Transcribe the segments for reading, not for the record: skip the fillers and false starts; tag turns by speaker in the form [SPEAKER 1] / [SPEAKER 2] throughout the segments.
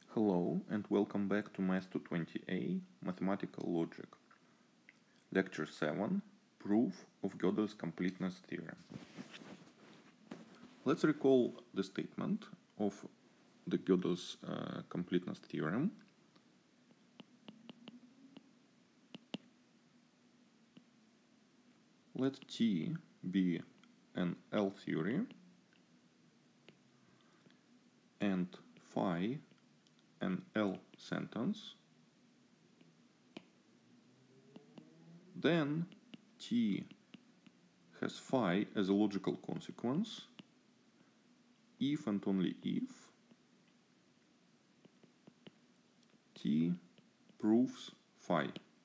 [SPEAKER 1] Hello and welcome back to Math 220A Mathematical Logic. Lecture 7 Proof of Gödel's Completeness Theorem. Let's recall the statement of the Gödel's completeness theorem. Let T be an L theory and phi an L sentence. Then T has phi as a logical consequence if and only if T proves phi.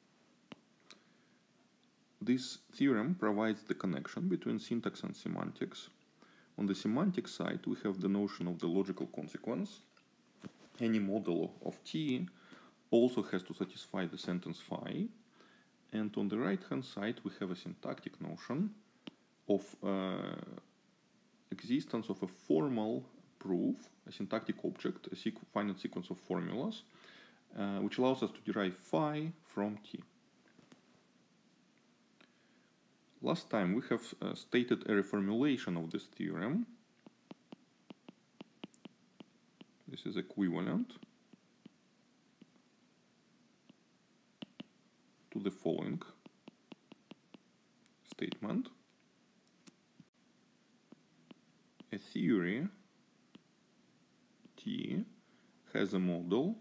[SPEAKER 1] This theorem provides the connection between syntax and semantics. On the semantic side, we have the notion of the logical consequence. Any model of T also has to satisfy the sentence phi. And on the right-hand side, we have a syntactic notion of existence of a formal proof, a syntactic object, a finite sequence of formulas, which allows us to derive phi from T. Last time we have stated a reformulation of this theorem. This is equivalent to the following statement. A theory T has a model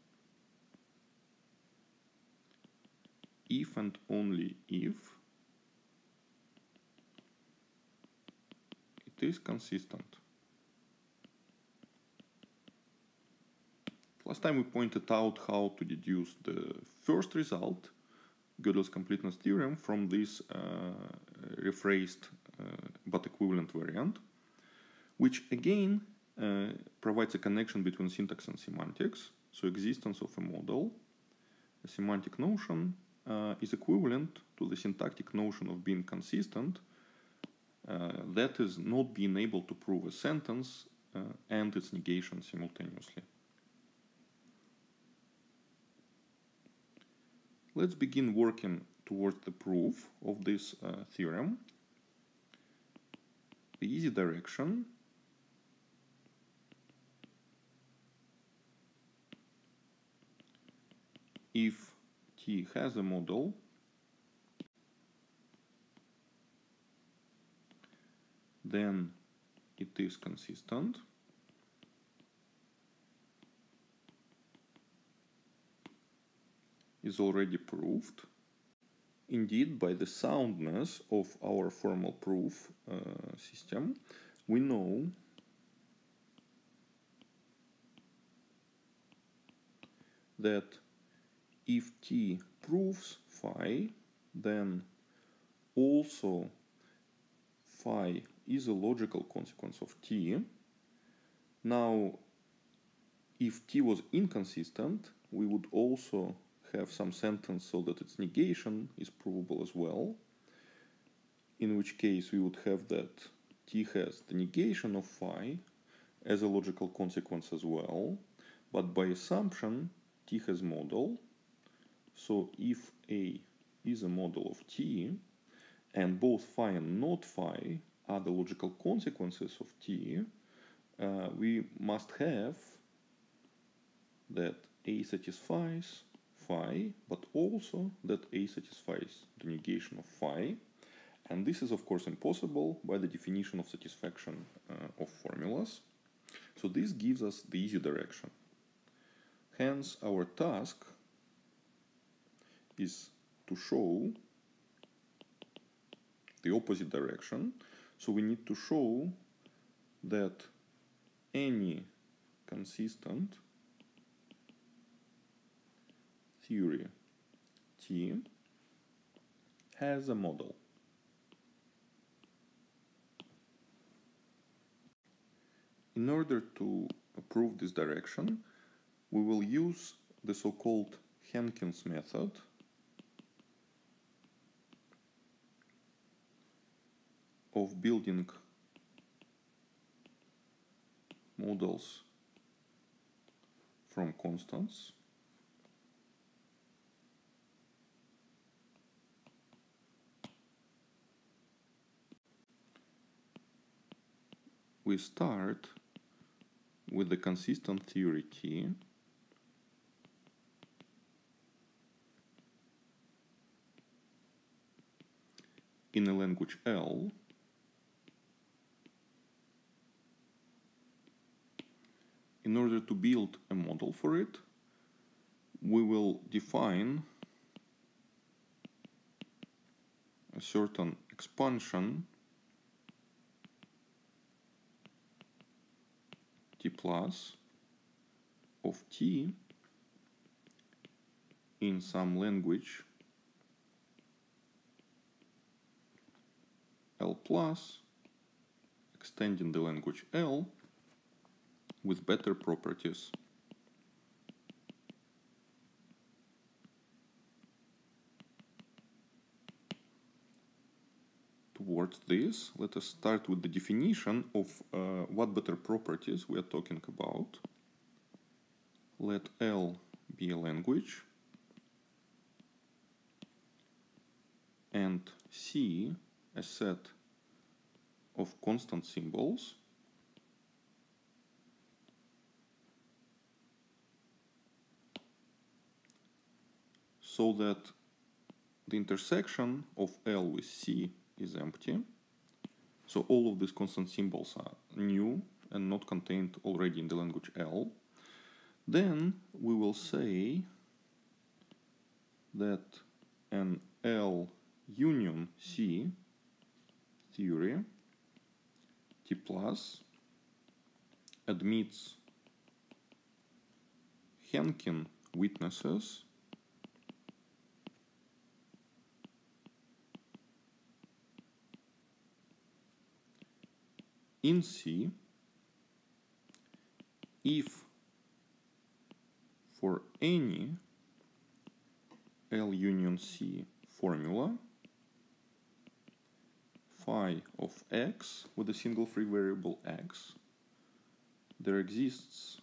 [SPEAKER 1] if and only if it is consistent. Last time we pointed out how to deduce the first result, Gödel's completeness theorem, from this rephrased but equivalent variant, which again provides a connection between syntax and semantics. So existence of a model, a semantic notion, is equivalent to the syntactic notion of being consistent, that is not being able to prove a sentence and its negation simultaneously. Let's begin working towards the proof of this theorem. The easy direction if T has a model then it is consistent. Is already proved. Indeed, by the soundness of our formal proof system, we know that if T proves phi, then also phi is a logical consequence of T. Now, if T was inconsistent, we would also have some sentence so that its negation is provable as well, in which case we would have that T has the negation of phi as a logical consequence as well, but by assumption T has model. So if A is a model of T and both phi and not phi are the logical consequences of T, we must have that A satisfies phi, but also that A satisfies the negation of phi. And this is of course impossible by the definition of satisfaction of formulas. So this gives us the easy direction. Hence our task is to show the opposite direction. So we need to show that any consistent theory T has a model. In order to prove this direction, we will use the so-called Henkin's method of building models from constants. We start with the consistent theory T. In a language L. In order to build a model for it, we will define a certain expansion T plus of T in some language L plus, extending the language L with better properties. Towards this, let us start with the definition of what better properties we are talking about. Let L be a language and C a set of constant symbols so that the intersection of L with C is empty. So all of these constant symbols are new and not contained already in the language L. Then we will say that an L union C theory T plus admits Henkin witnesses in C if for any L union C formula phi of x with a single free variable x, there exists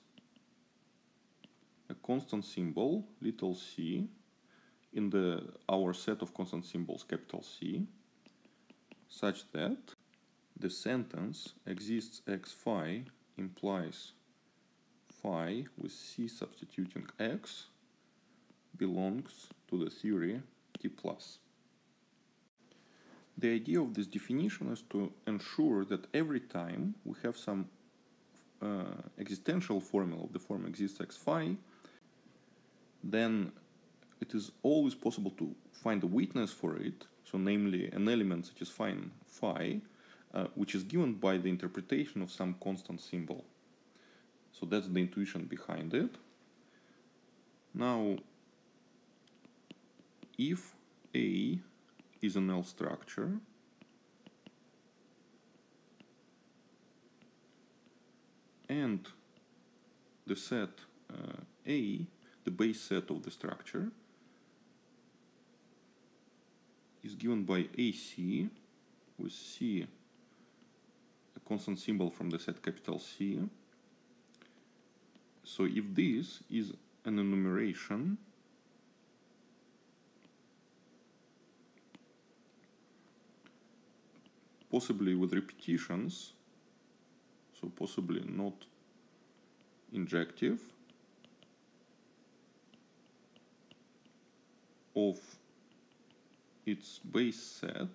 [SPEAKER 1] a constant symbol little c in our set of constant symbols capital C, such that the sentence exists x phi implies phi with C substituting x belongs to the theory T plus. The idea of this definition is to ensure that every time we have some existential formula of the form exists x phi, then it is always possible to find a witness for it, so namely an element such as phi, which is given by the interpretation of some constant symbol. So that's the intuition behind it. Now, if A is an L structure, and the set A, the base set of the structure, is given by AC, with C a constant symbol from the set capital C. So if this is an enumeration possibly with repetitions, so possibly not injective, of its base set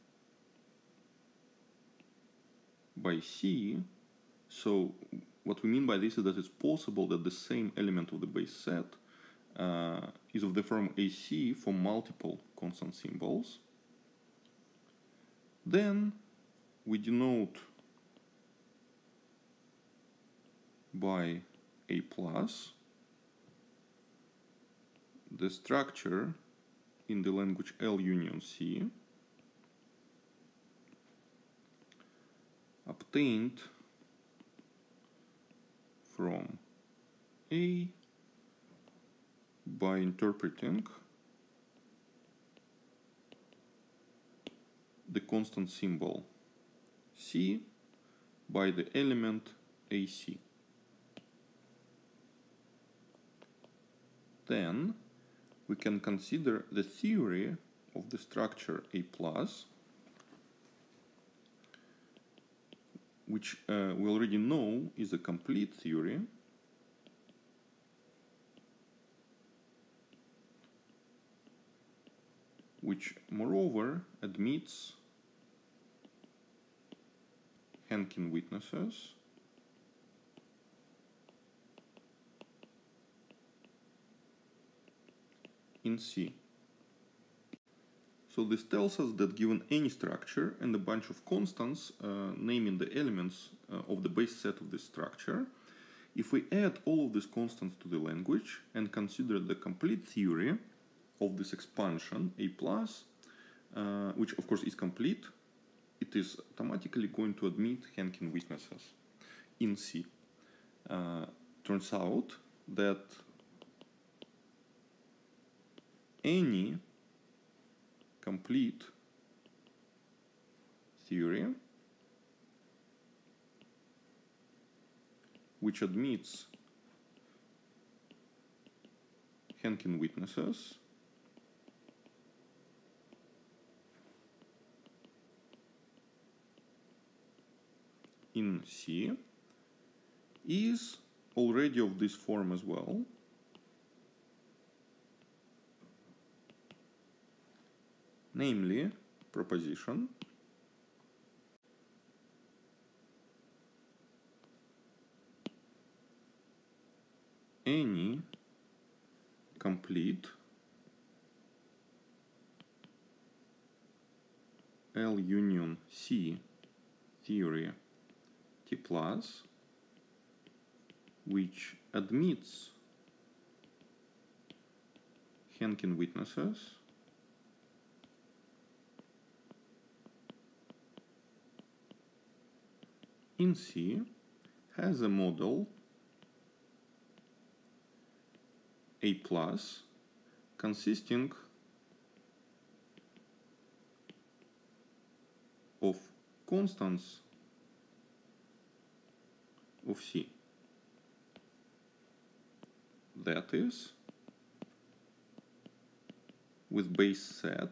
[SPEAKER 1] by C. So what we mean by this is that it's possible that the same element of the base set is of the form AC for multiple constant symbols. Then we denote by A plus the structure in the language L union C obtained from A by interpreting the constant symbol C by the element AC. then we can consider the theory of the structure A+, which we already know is a complete theory, which moreover admits Hankin witnesses in C. So this tells us that given any structure and a bunch of constants naming the elements of the base set of this structure, if we add all of these constants to the language and consider the complete theory of this expansion A+, which of course is complete, it is automatically going to admit Hankin witnesses in C. Turns out that any complete theory which admits Hankin witnesses in C is already of this form as well. Namely, proposition any complete L union C theory T plus which admits Hankin witnesses in C has a model A plus consisting of constants of C. That is, with base set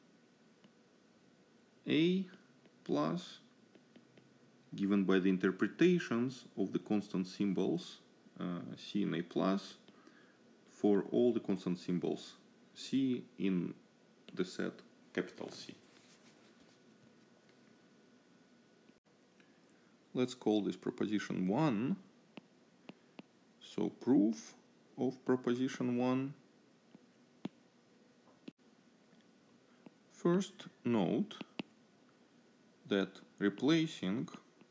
[SPEAKER 1] A plus given by the interpretations of the constant symbols C and A plus for all the constant symbols C in the set capital C. Let's call this proposition 1. So proof of proposition 1. First, note that replacing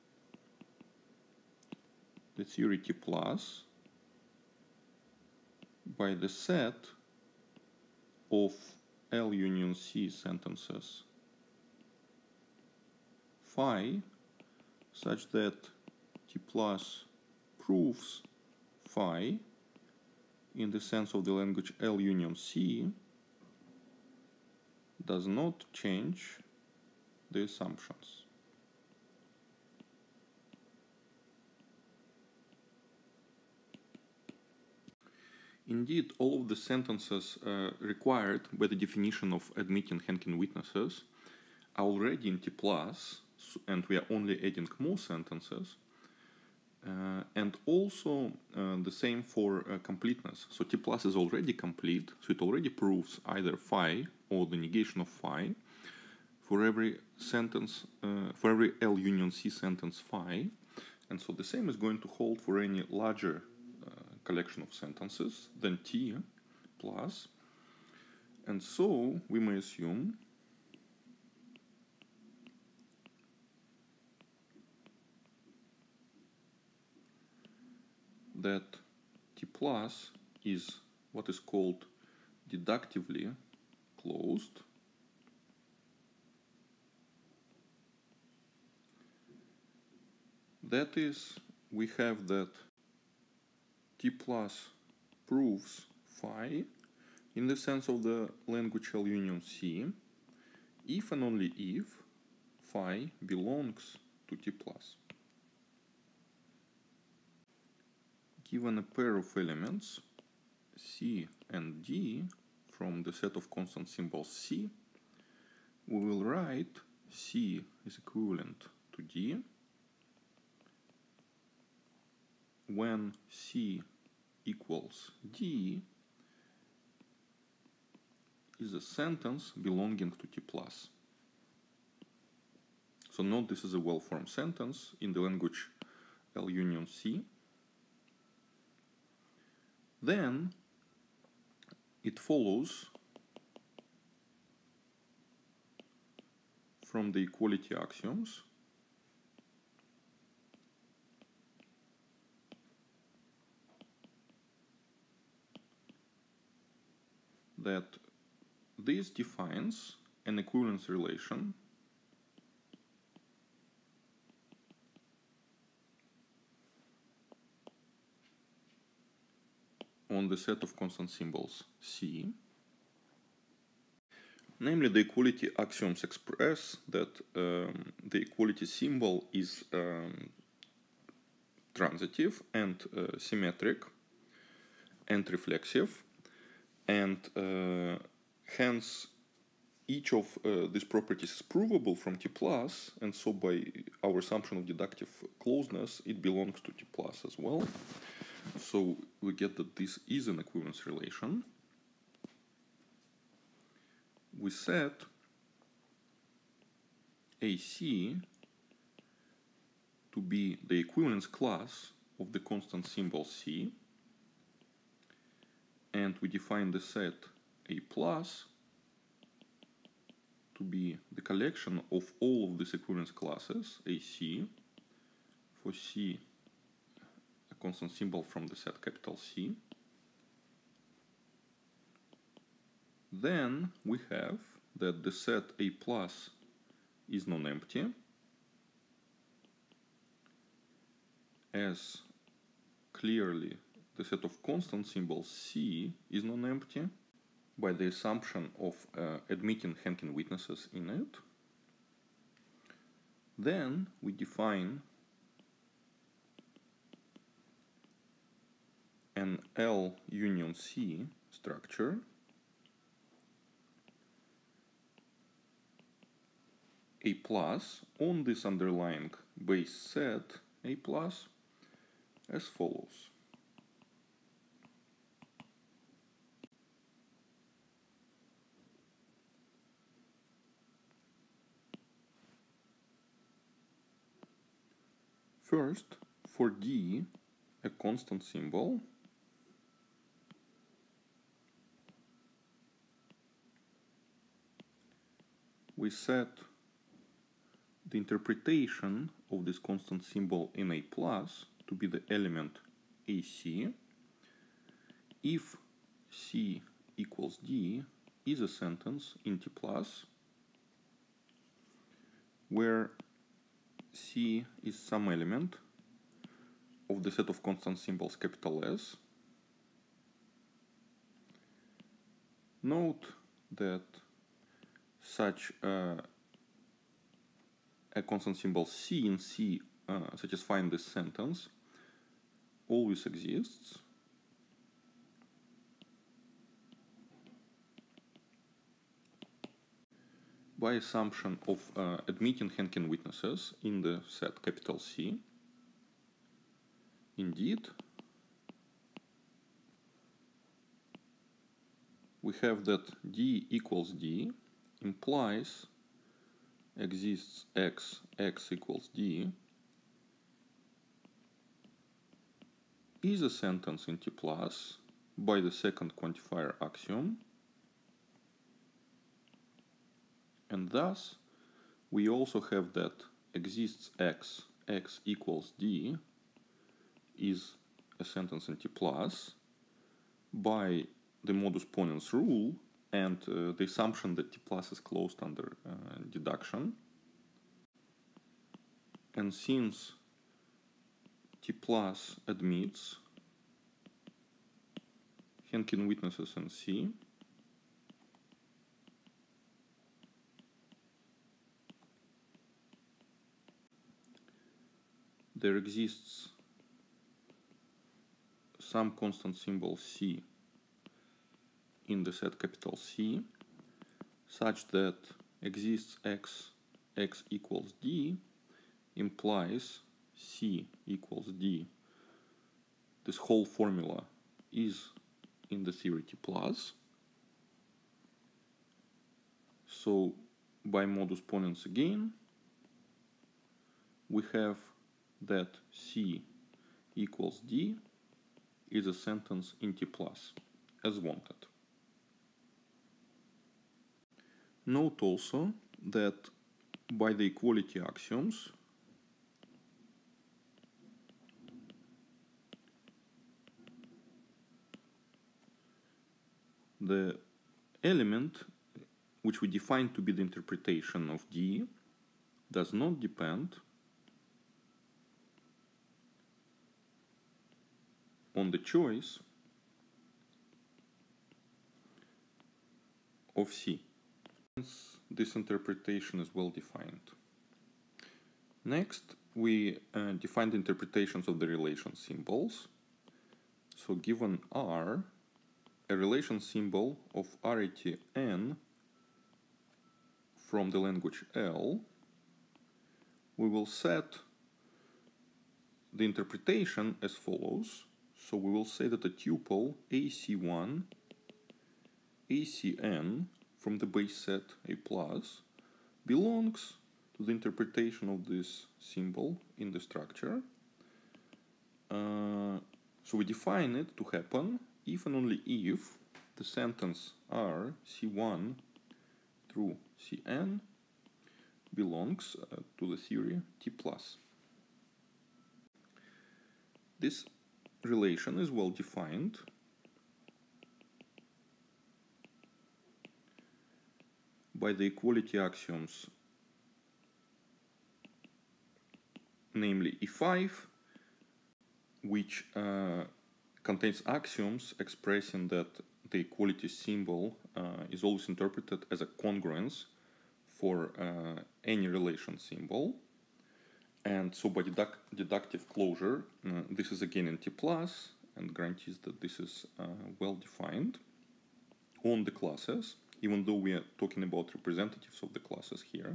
[SPEAKER 1] the theory T plus by the set of L union C sentences phi such that T plus proves phi in the sense of the language L union C does not change the assumptions. Indeed, all of the sentences required by the definition of admitting Hankin witnesses are already in T plus, and we are only adding more sentences. And also the same for completeness. So T plus is already complete, so it already proves either phi or the negation of phi for every sentence, for every L union C sentence phi. And so the same is going to hold for any larger collection of sentences than T plus. And so we may assume that T plus is what is called deductively closed. That is, we have that T plus proves phi in the sense of the language L union C if and only if phi belongs to T plus. Given a pair of elements C and D from the set of constant symbols C, we will write C is equivalent to D when C equals D is a sentence belonging to T plus. So note this is a well-formed sentence in the language L union C. Then it follows from the equality axioms that this defines an equivalence relation on the set of constant symbols C. Namely, the equality axioms express that the equality symbol is transitive and symmetric and reflexive, and hence each of these properties is provable from T plus, and so by our assumption of deductive closeness, it belongs to T plus as well. So we get that this is an equivalence relation. We set AC to be the equivalence class of the constant symbol C, and we define the set A plus to be the collection of all of these equivalence classes AC for C, a constant symbol from the set capital C. Then we have that the set A plus is non-empty, as clearly the set of constant symbols C is non-empty by the assumption of admitting Henkin witnesses in it. Then we define an L union C structure A plus on this underlying base set A plus as follows. First, for D, a constant symbol, we set the interpretation of this constant symbol in A plus to be the element AC if C equals D is a sentence in T plus where C is some element of the set of constant symbols capital S. Note that such a constant symbol C in C satisfying this sentence always exists. By assumption of admitting Henkin witnesses in the set capital C. Indeed, we have that D equals D implies exists X equals D is a sentence in T plus by the second quantifier axiom, and thus we also have that exists X equals D is a sentence in T plus by the modus ponens rule and the assumption that T plus is closed under deduction. And since T plus admits Henkin witnesses in C, there exists some constant symbol C in the set capital C such that exists x equals d implies C equals d. This whole formula is in the theory T plus. So by modus ponens again, we have that C equals D is a sentence in T plus, as wanted. Note also that by the equality axioms, the element which we define to be the interpretation of D does not depend on the choice of C. This interpretation is well defined. Next, we define the interpretations of the relation symbols. So given R, a relation symbol of arity n from the language L, we will set the interpretation as follows. So we will say that a tuple AC1, ACN from the base set A plus belongs to the interpretation of this symbol in the structure. So we define it to happen if and only if the sentence R C1 through Cn belongs to the theory T plus. This relation is well defined by the equality axioms, namely E5, which contains axioms expressing that the equality symbol is always interpreted as a congruence for any relation symbol. And so by deductive closure, this is again in T plus and guarantees that this is well defined on the classes, even though we are talking about representatives of the classes here.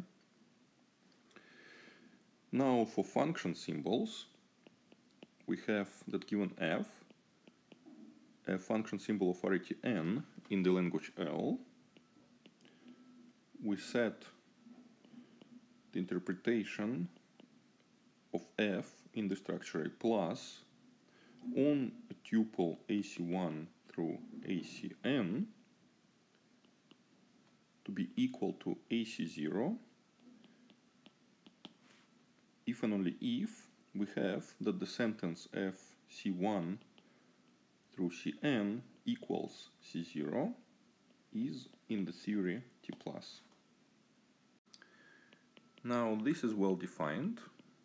[SPEAKER 1] Now for function symbols, we have that given f, a function symbol of arity n in the language L, we set the interpretation of f in the structure A plus on a tuple AC1 through ACN to be equal to AC0 if and only if we have that the sentence FC1 through Cn equals C0 is in the theory T plus. Now this is well defined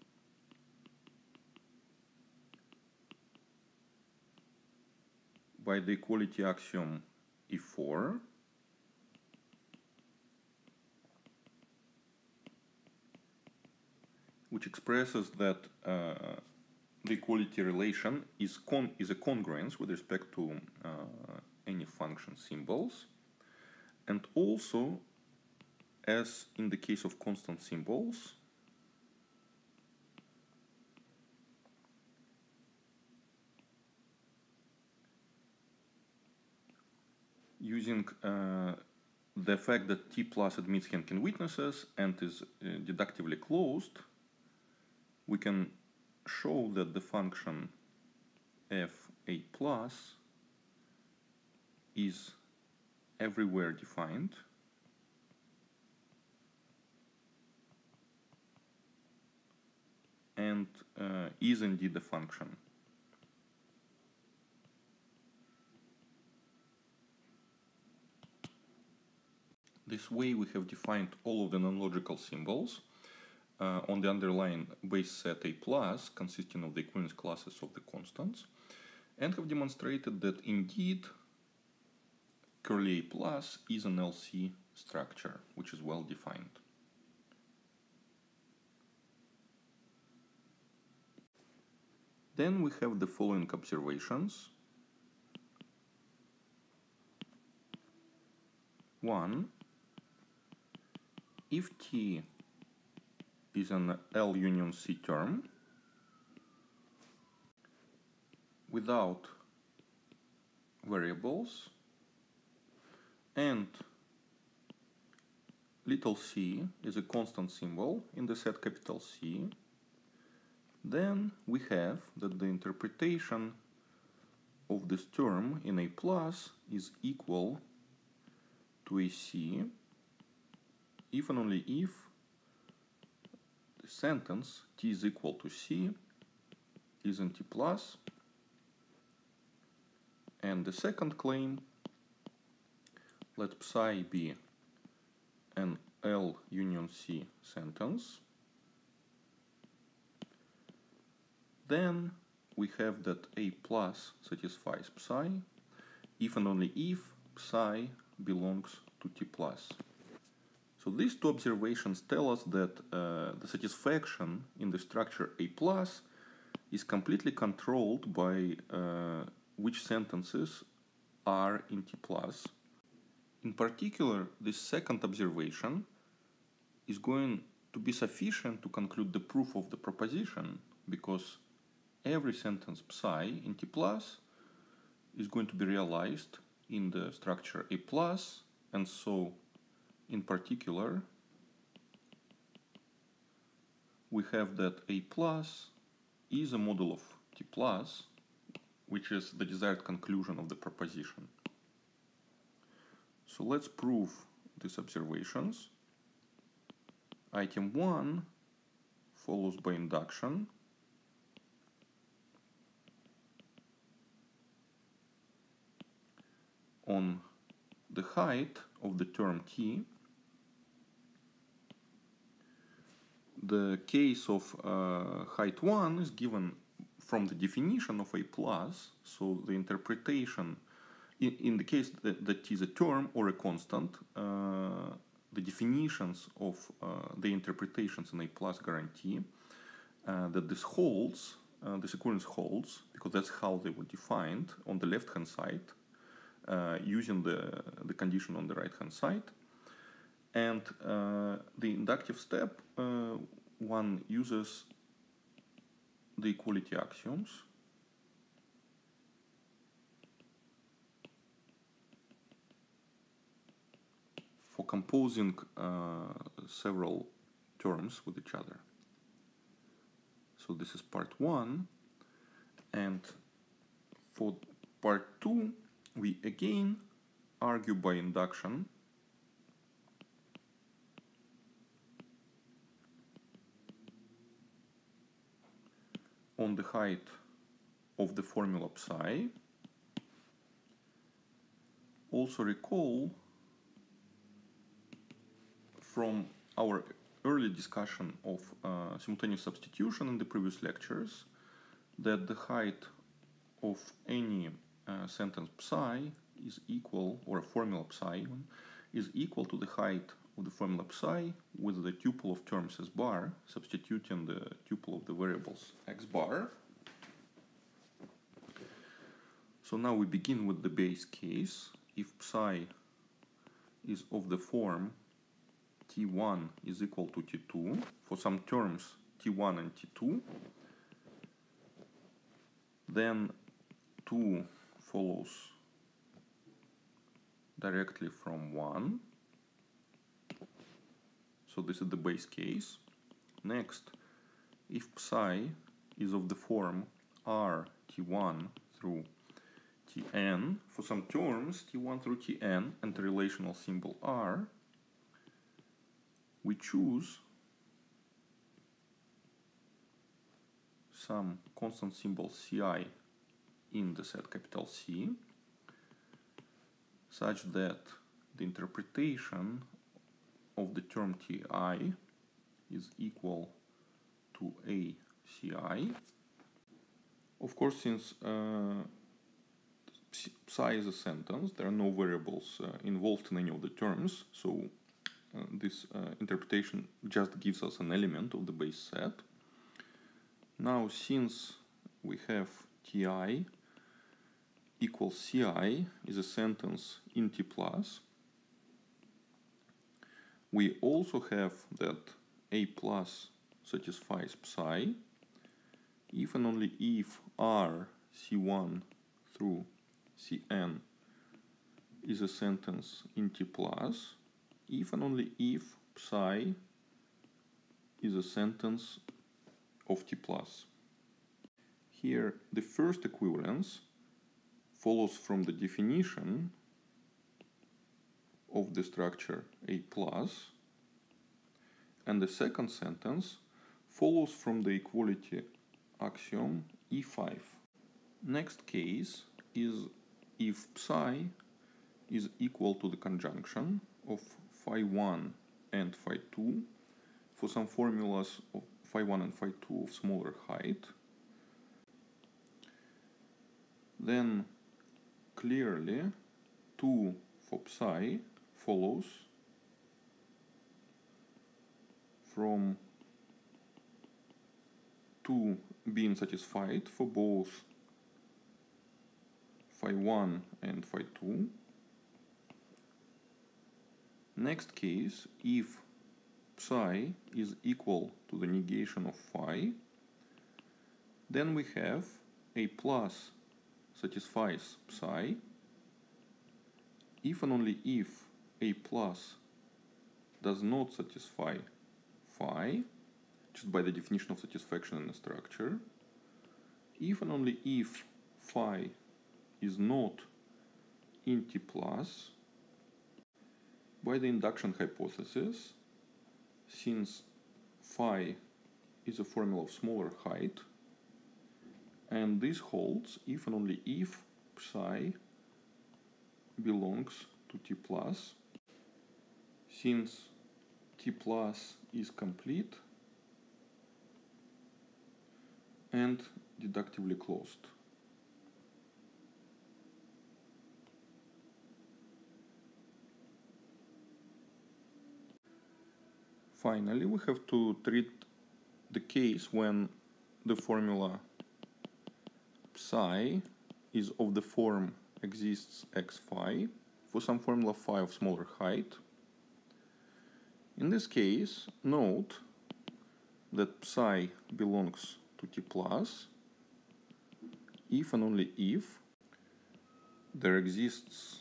[SPEAKER 1] by the equality axiom E4, which expresses that the equality relation is a congruence with respect to any function symbols, and also, as in the case of constant symbols, using the fact that T plus admits Henkin witnesses and is deductively closed, we can show that the function f A plus is everywhere defined and is indeed a function. This way we have defined all of the non-logical symbols on the underlying base set A plus consisting of the equivalence classes of the constants, and have demonstrated that indeed curly A plus is an LC structure which is well defined. Then we have the following observations. 1 if T is an L union C term without variables and little c is a constant symbol in the set capital C, then we have that the interpretation of this term in A plus is equal to a C if and only if the sentence T is equal to C is in T plus. And the second claim, let psi be an L union C sentence. Then we have that A plus satisfies psi if and only if psi belongs to T plus. So these two observations tell us that the satisfaction in the structure A plus is completely controlled by which sentences are in T plus. In particular, this second observation is going to be sufficient to conclude the proof of the proposition, because every sentence psi in T plus is going to be realized in the structure A plus, and so in particular we have that A plus is a model of T plus, which is the desired conclusion of the proposition. So let's prove these observations. Item 1 follows by induction. On the height of the term T, the case of height 1 is given from the definition of A plus, so the interpretation in the case that T is a term or a constant, the definitions of the interpretations in A plus guarantee that this holds, this equivalence holds, because that's how they were defined on the left hand side, using the condition on the right hand side. And the inductive step, one uses the equality axioms. For composing several terms with each other. So this is part 1, and for part 2 we again argue by induction on the height of the formula psi. Also recall from our early discussion of simultaneous substitution in the previous lectures that the height of any sentence psi is equal, or a formula psi even, is equal to the height of the formula psi with the tuple of terms S bar, substituting the tuple of the variables X bar. So now we begin with the base case. If psi is of the form T1 is equal to T2, for some terms T1 and T2, then 2 follows directly from 1. So this is the base case. Next, if psi is of the form R T1 through Tn, for some terms T1 through Tn and the relational symbol R, we choose some constant symbol Ci in the set capital C, such that the interpretation of the term Ti is equal to ACi. Of course, since psi is a sentence, there are no variables involved in any of the terms, so this interpretation just gives us an element of the base set. Now, since we have Ti equals Ci is a sentence in T plus, we also have that A plus satisfies psi if and only if R C1 through Cn is a sentence in T plus, if and only if psi is a sentence of T plus. Here, the first equivalence follows from the definition of the structure A plus, and the second sentence follows from the equality axiom E5. Next case is if psi is equal to the conjunction of phi1 and phi2 for some formulas of phi1 and phi2 of smaller height, then clearly 2 for psi follows from 2 being satisfied for both phi1 and phi2. Next case, if psi is equal to the negation of phi, then we have A plus satisfies psi if and only if A plus does not satisfy phi, just by the definition of satisfaction in the structure, if and only if phi is not in T plus, by the induction hypothesis, since phi is a formula of smaller height, and this holds if and only if psi belongs to T plus, since T plus is complete and deductively closed. Finally, we have to treat the case when the formula psi is of the form exists x phi for some formula phi of smaller height. In this case, note that psi belongs to T plus if and only if there exists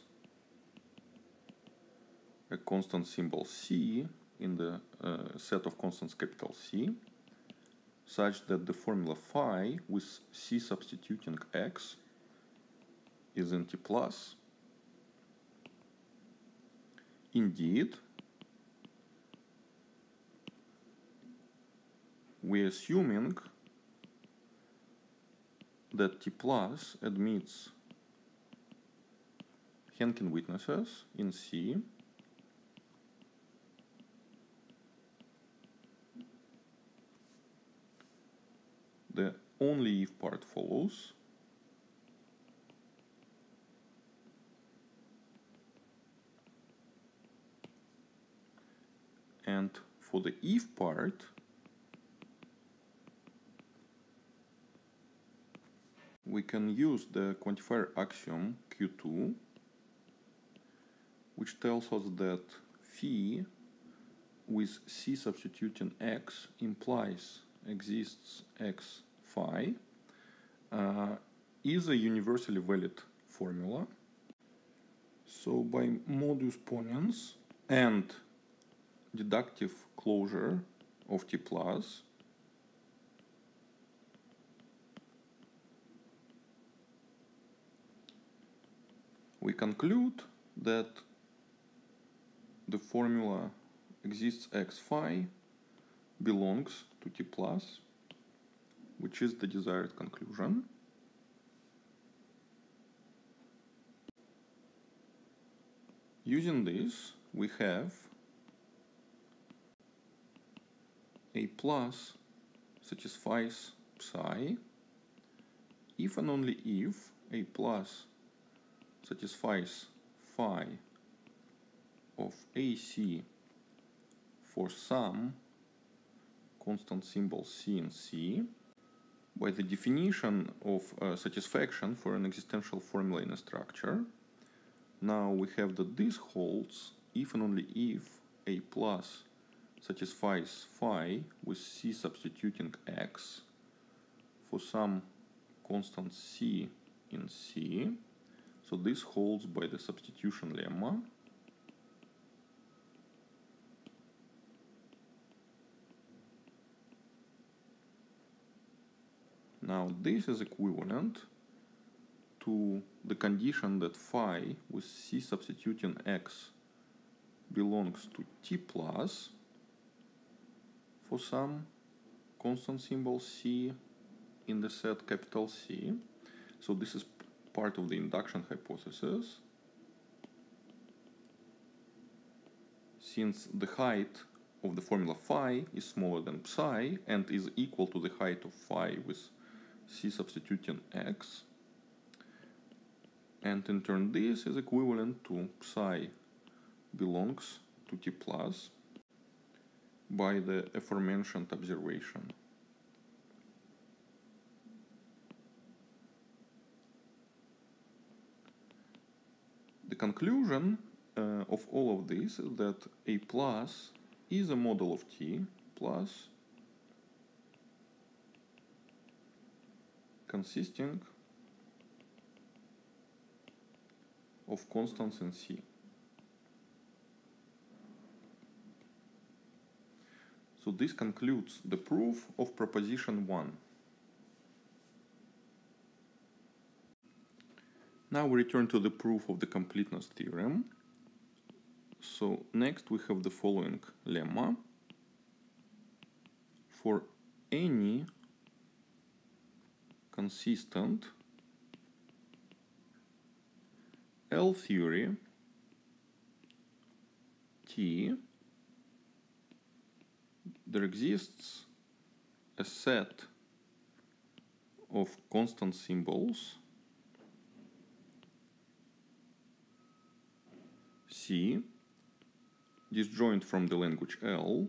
[SPEAKER 1] a constant symbol C in the set of constants capital C, such that the formula phi with C substituting x is in T plus. Indeed, we are assuming that T plus admits Henkin witnesses in C the only if part follows, and for the if part we can use the quantifier axiom Q2, which tells us that phi with C substituting x implies exists x phi is a universally valid formula. So by modus ponens and deductive closure of T plus, we conclude that the formula exists x phi belongs to T plus, which is the desired conclusion. Using this, we have A plus satisfies psi if and only if A plus satisfies phi of AC for some constant symbol C in C. By the definition of satisfaction for an existential formula in a structure, now we have that this holds if and only if A plus satisfies phi with C substituting X for some constant C in C. So this holds by the substitution lemma. Now this is equivalent to the condition that phi with C substituting X belongs to T plus for some constant symbol C in the set capital C. So this is part of the induction hypothesis. Since the height of the formula phi is smaller than psi and is equal to the height of phi with C substituting X, and in turn this is equivalent to psi belongs to T plus by the aforementioned observation. The conclusion of all of this is that A plus is a model of T plus consisting of constants in C. So this concludes the proof of proposition 1. Now we return to the proof of the completeness theorem. So next we have the following lemma. For any consistent L theory T, there exists a set of constant symbols C disjoint from the language L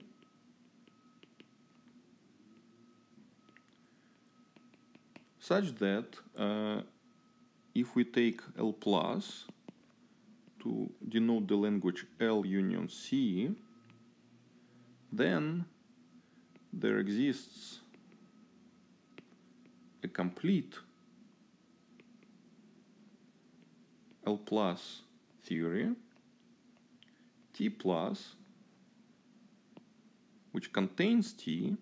[SPEAKER 1] such that if we take L plus to denote the language L union C, then there exists a complete L plus theory T plus which contains T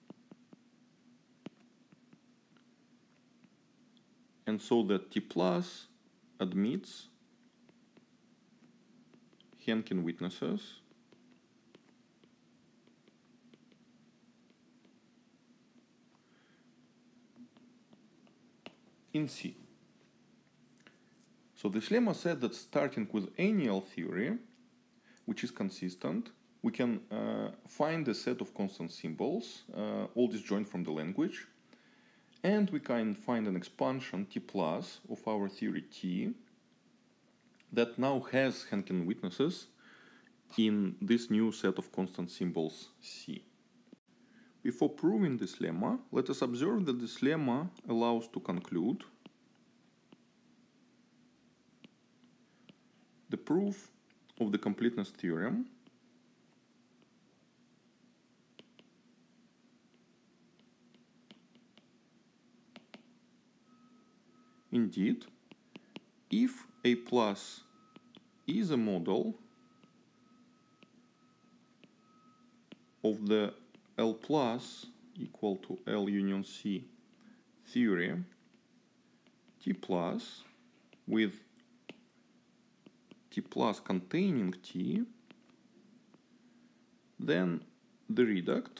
[SPEAKER 1] and so that T plus admits Henkin witnesses in C. So this lemma said that starting with any L theory, which is consistent, we can find a set of constant symbols, all disjoint from the language, and we can find an expansion T plus of our theory T that now has Henkin witnesses in this new set of constant symbols C. Before proving this lemma, let us observe that this lemma allows to conclude the proof of the completeness theorem indeed, if A plus is a model of the L plus equal to L union C theory T plus with T plus containing T, then the reduct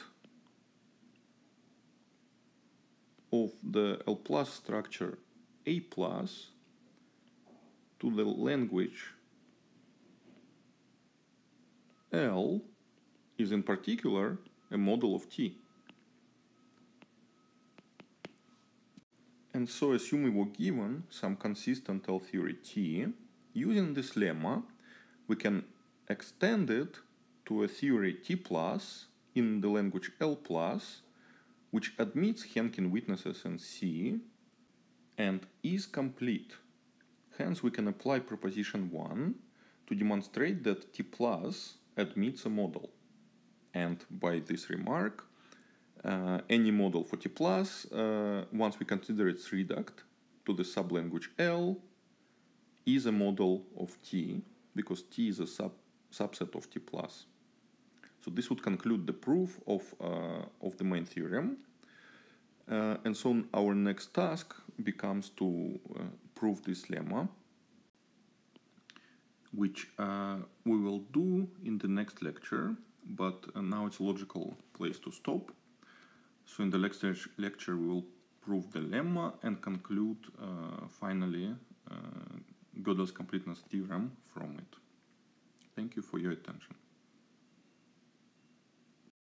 [SPEAKER 1] of the L plus structure A plus to the language L is in particular a model of T. And so assuming we were given some consistent L theory T, using this lemma, we can extend it to a theory T plus in the language L plus, which admits Henkin witnesses in C and is complete. Hence, we can apply proposition 1 to demonstrate that T plus admits a model. And by this remark, any model for T+, once we consider its reduct to the sublanguage L, is a model of T, because T is a subset of T+. So this would conclude the proof of the main theorem. And so our next task becomes to prove this lemma, which we will do in the next lecture, but now it's a logical place to stop. So in the next lecture we will prove the lemma and conclude finally Gödel's completeness theorem from it. Thank you for your attention.